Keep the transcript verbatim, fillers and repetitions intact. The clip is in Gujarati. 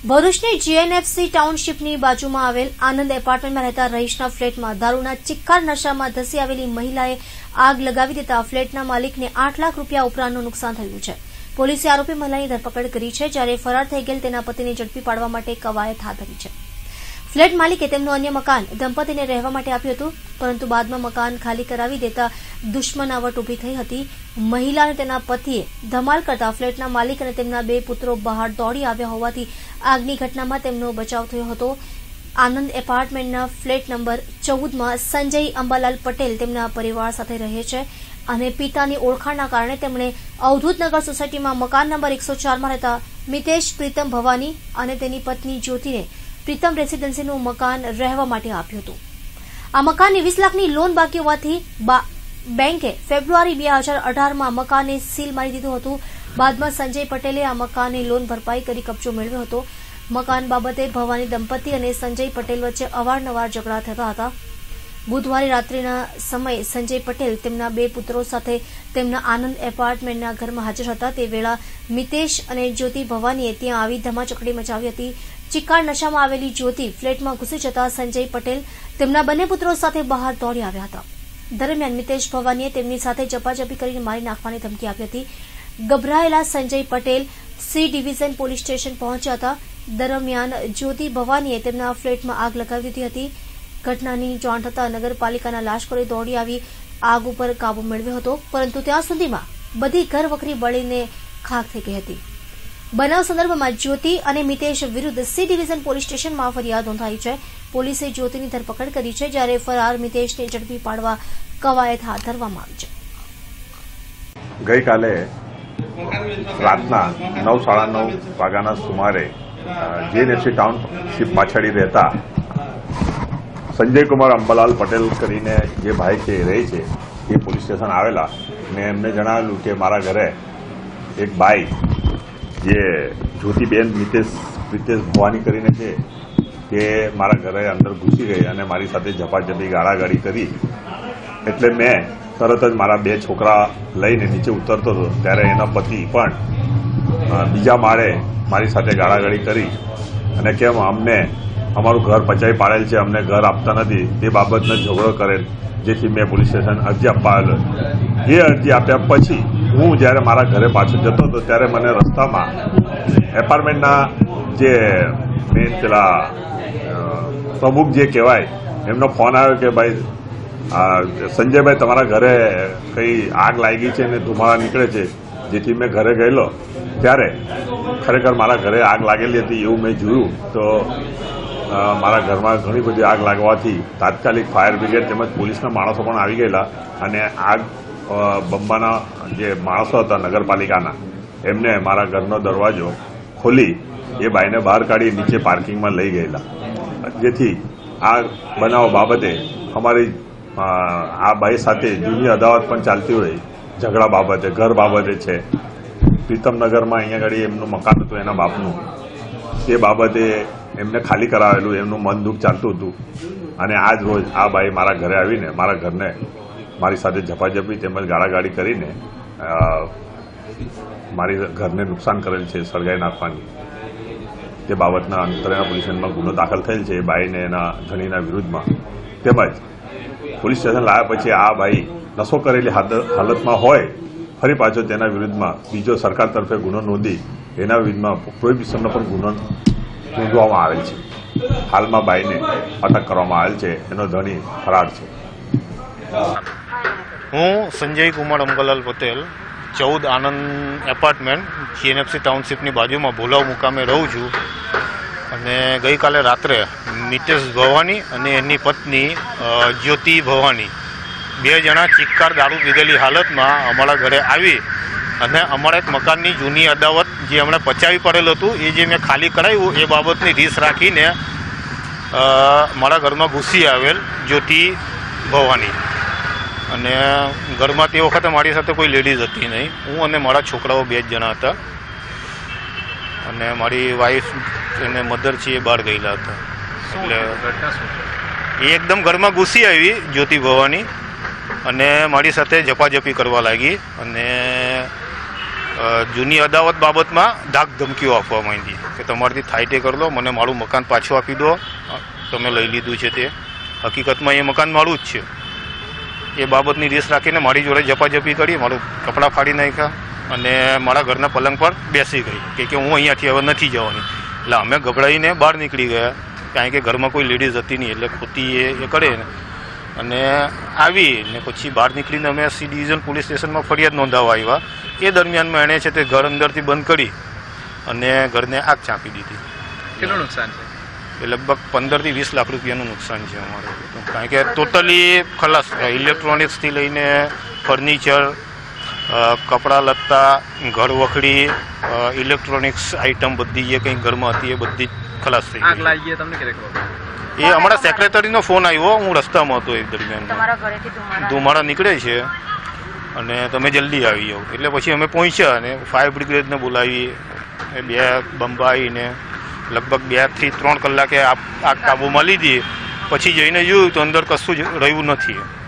ભરૂચની જીએનએફસી ટાઉનશીપની બાજુમાં આવેલ આનંદ એપાર્ટમેન્ટમાં રહેતા રહીશના ફ્લેટમાં દારૂના ચિક્કાર નશામાં ધસી આવેલી મહિલાએ આગ લગાવી દેતા ફ્લેટના માલિકને આઠ લાખ રૂપિયા ઉપરાંતનું નુકસાન થયું છે। પોલીસે આરોપી મહિલાની ધરપકડ કરી છે, જ્યારે ફરાર થઈ ગયેલ તેના પતિને ઝડપી પાડવા માટે કવાયત હાથ ધરી છે। ફ્લેટ માલિકે તેમનું અન્ય મકાન દંપતીને રહેવા માટે આપ્યું હતું, પરંતુ બાદમાં મકાન ખાલી કરાવી દેતા દુશ્મનાવટ ઉભી થઈ હતી। મહિલા અને તેના પતિએ ધમાલ કરતા ફ્લેટના માલિક અને તેમના બે પુત્રો બહાર દોડી આવ્યા હોવાથી આગની ઘટનામાં તેમનો બચાવ થયો હતો। આનંદ એપાર્ટમેન્ટના ફ્લેટ નંબર ચૌદમાં સંજય અંબાલાલ પટેલ તેમના પરિવાર સાથે રહે છે અને પિતાની ઓળખાણના કારણે તેમણે અવધૂતનગર સોસાયટીમાં મકાન નંબર એકસો ચારમાં રહેતા મિતેશ પ્રીતમ ભવાની અને તેની પત્ની જ્યોતિને પ્રીતમ રેસીડેન્સીનું મકાન રહેવા માટે આપ્યું હતું। આ મકાનની વીસ લાખની લોન બાકી હોવાથી બેંકે ફેબ્રુઆરી બે હજાર અઢારમાં મકાનને સીલ મારી દીધું હતું। બાદમાં સંજય પટેલે આ મકાનની લોન ભરપાઈ કરી કબજો મેળવ્યો હતો। મકાન બાબતે ભવાની દંપતી અને સંજય પટેલ વચ્ચે અવારનવાર ઝઘડા થતા હતા। બુધવારે રાત્રિના સમયે સંજય પટેલ તેમના બે પુત્રો સાથે તેમના આનંદ એપાર્ટમેન્ટના ઘરમાં હાજર હતા। તે વેળા મિતેશ અને જ્યોતિ ભવાનીએ ત્યાં આવી ધમાચકડી મચાવી હતી। ચિક્કાર નશામાં આવેલી જ્યોતિ ફ્લેટમાં ઘૂસી જતા સંજય પટેલ તેમના બંને પુત્રો સાથે બહાર દોડી આવ્યા હતા। દરમિયાન મિતેશ ભવાનીએ તેમની સાથે ઝપાઝપી કરીને મારી નાખવાની ધમકી આપી હતી। ગભરાયેલા Sanjay Patel C division police station પહોંચ્યા હતા। દરમિયાન જ્યોતિ ભવાનીએ તેમના ફ્લેટમાં આગ લગાવી દીધી હતી। ઘટનાની જાણ થતાં નગરપાલિકાના લાશ્કરોએ દોડી આવી આગ ઉપર કાબુ મેળવ્યો હતો, પરંતુ ત્યાં સુધીમાં બધી ઘરવખરી બળીને ખાખ થઈ ગઈ હતી। બનાવ સંદર્ભમાં જ્યોતિ અને મિતેશ વિરુદ્ધ સી ડિવિઝન પોલીસ સ્ટેશનમાં ફરિયાદ નોંધાઈ છે। પોલીસે જ્યોતિની ધરપકડ કરી છે, જ્યારે ફરાર મિતેશને ઝડપી પાડવા કવાયત હાથ ધરવામાં આવી છે। ગઈકાલે રાતના નવ સાડા નવ વાગ્યાના સુમારે જીએનએફસી ટાઉનશીપ પાછળ રહેતા સંજય કુમાર અંબાલાલ પટેલ કરીને જે ભાઈ છે રહે છે એ પોલીસ સ્ટેશન આવેલા ને એમને જણાવેલું કે મારા ઘરે એક ભાઈ જે જ્યોતિબેન મિતેશ પ્રીતેશ ભવાની કરીને છે તે મારા ઘરે અંદર ઘૂસી ગઈ અને મારી સાથે ઝપાઝપી ગાળાગાળી કરી। એટલે મેં તરત જ મારા બે છોકરા લઈને નીચે ઉતરતો હતો, ત્યારે એના પતિ પણ બીજા માળે મારી સાથે ગાળાગાળી કરી અને કેમ અમને અમારું ઘર પચાવી પાડેલ છે, અમને ઘર આપતા નથી, તે બાબતનો ઝઘડો કરેલ, જેથી મેં પોલીસ સ્ટેશન અરજી આપવા આવેલો। એ અરજી આપ્યા પછી હું જ્યારે મારા ઘરે પાછો જતો હતો ત્યારે મને રસ્તામાં એપાર્ટમેન્ટના જે મેન પેલા પ્રમુખ જે કહેવાય એમનો ફોન આવ્યો કે ભાઈ સંજયભાઈ તમારા ઘરે કંઈ આગ લાગી છે ને ધુમાડા નીકળે છે, જેથી મેં ઘરે ગયેલો ત્યારે ખરેખર મારા ઘરે આગ લાગેલી હતી એવું મેં જોયું તો મારા ઘરમાં ઘણી બધી આગ લાગવાથી તાત્કાલિક ફાયર બ્રિગેડ તેમજ પોલીસના માણસો પણ આવી ગયેલા અને આગ બંબાના જે માણસો હતા નગરપાલિકાના એમને મારા ઘરનો દરવાજો ખોલી એ બાઈને બહાર કાઢી નીચે પાર્કિંગમાં લઈ ગયેલા, જેથી આ બનાવ બાબતે અમારી આ બાઈ સાથે જૂની અદાવત પણ ચાલતી હોય ઝઘડા બાબતે, ઘર બાબતે છે। પ્રીતમનગરમાં અહીંયા આગળ એમનું મકાન હતું એના બાપનું, તે બાબતે એમને ખાલી કરાવેલું, એમનું મન દુઃખ ચાલતું હતું અને આજ રોજ આ બાઈ મારા ઘરે આવીને મારા ઘરને મારી સાથે ઝપાઝપી તેમજ ગાળાગાળી કરીને મારી ઘરને નુકસાન કરેલ છે, સળગાઈ નાખવાની। તે બાબતના અંતરેના પોલીસ સ્ટેશનમાં ગુનો દાખલ થયેલ છે બાઈને એના ધણીના વિરુદ્ધમાં। તેમજ પોલીસ સ્ટેશન લાવ્યા પછી આ ભાઈ નશો કરેલી હાલતમાં હોય ફરી પાછો તેના વિરુદ્ધમાં બીજો સરકાર તરફે ગુનો નોંધી એના વિરુદ્ધમાં પ્રોહિબિશનનો પણ ગુનો નોંધવામાં આવેલ છે। હાલમાં બાઈને અટક કરવામાં આવેલ છે, એનો ધણી ફરાર છે। હું સંજય કુમાર અંબાલાલ પટેલ ચૌદ આનંદ એપાર્ટમેન્ટ જીએનએફસી ટાઉનશીપની બાજુમાં ભોલાવ મુકામે રહું છું અને ગઈકાલે રાત્રે મિતેશ ભવાની અને એની પત્ની જ્યોતિ ભવાની બે જણા ચિક્કાર દારૂ પીધેલી હાલતમાં અમારા ઘરે આવી અને અમારા એક મકાનની જૂની અદાવત જે હમણાં પચાવી પડેલું હતું એ જે મેં ખાલી કરાવ્યું એ બાબતની રીસ રાખીને મારા ઘરમાં ઘૂસી આવેલ જ્યોતિ ભવાની અને ઘરમાં તે વખતે મારી સાથે કોઈ લેડીઝ હતી નહીં, હું અને મારા છોકરાઓ બે જ જણા હતા અને મારી વાઈફ એને મધર છે એ બહાર ગયેલા હતા। એટલે એ એકદમ ઘરમાં ઘૂસી આવી જ્યોતિ ભવાની અને મારી સાથે ઝપાઝપી કરવા લાગી અને જૂની અદાવત બાબતમાં ધાક ધમકીઓ આપવામાં આવી કે તમારાથી થાય તે કરી લો, મને મારું મકાન પાછું આપી દો, તમે લઈ લીધું છે તે. હકીકતમાં એ મકાન મારું જ છે. એ બાબતની રેસ રાખીને મારી જોડે ઝપાઝપી કરી, મારું કપડાં ફાડી નાખ્યા અને મારા ઘરના પલંગ પર બેસી ગઈ કે કે હું અહીંયાથી હવે નથી જવાની. એટલે અમે ગભરાઈને બહાર નીકળી ગયા, કારણ કે ઘરમાં કોઈ લેડીઝ હતી નહીં, એટલે ખોટી એ એ કરે ને. અને આવી ને પછી બહાર નીકળીને અમે સી ડિવિઝન પોલીસ સ્ટેશનમાં ફરિયાદ નોંધાવવા આવ્યા. એ દરમિયાનમાં એણે છે તે ઘર અંદરથી બંધ કરી અને ઘરને આગ ચાંપી દીધી. કેટલું નુકસાન છે? એ લગભગ પંદરથી વીસ લાખ રૂપિયાનું નુકસાન છે અમારે, કારણ કે ટોટલી ખલાસ ઇલેક્ટ્રોનિક્સથી લઈને ફર્નિચર, કપડાં લત્તા, ઘર વખડી, ઇલેક્ટ્રોનિક્સ આઇટમ બધી જે કંઈ ઘરમાં હતી એ બધી ખલાસ થઈ આગ લાગી ગઈ. તમને ક્યારે ખબર? એ અમારા સેક્રેટરીનો ફોન આવ્યો, હું રસ્તામાં હતો એ દરમિયાન, ધુમાડા નીકળે છે અને તમે જલ્દી આવી જાઓ. એટલે પછી અમે પહોંચ્યા અને ફાયર બ્રિગેડને બોલાવી, બે બંબ આવીને લગભગ બે થી ત્રણ કલાકે આગ કાબૂમાં લીધી. પછી જઈને જોયું તો અંદર કશું જ રહ્યું નથી.